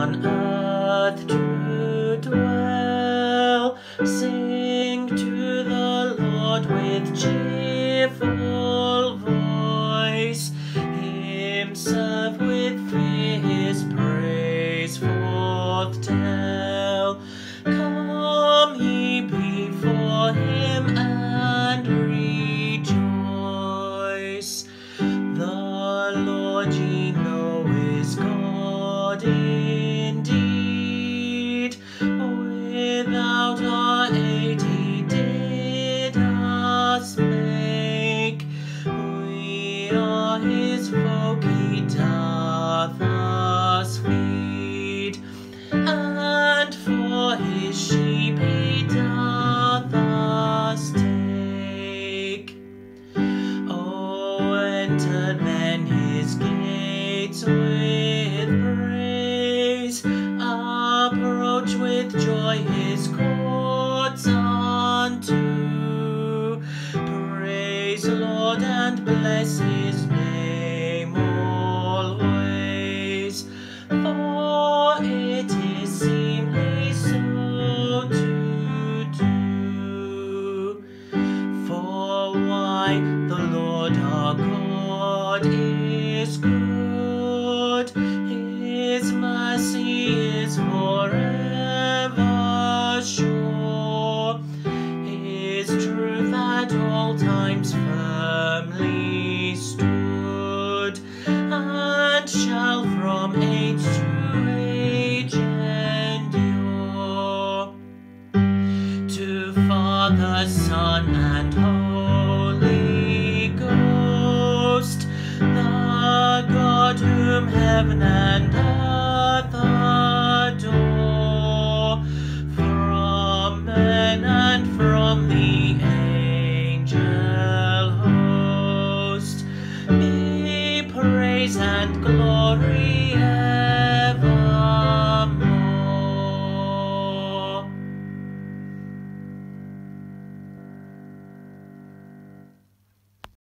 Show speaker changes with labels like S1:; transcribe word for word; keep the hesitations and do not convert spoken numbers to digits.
S1: on earth to dwell. Sing to the Lord with cheerful voice, Himself with fierce praise forth tell. Come ye before Him and rejoice. The Lord ye know is God indeed. Without our aid He did us make. We are His folk, He doth us feed, and for His sheep He doth us take. Oh, enter then His gates with praise, approach with joy His courts unto. Praise the Lord and bless His name always, for it is seemly so to do. For why? The Lord our God is good, His mercy is forever sure, His truth at all times firmly stood, and shall from age to age endure. To Father, Son, and Holy Ghost, the God whom heaven and earth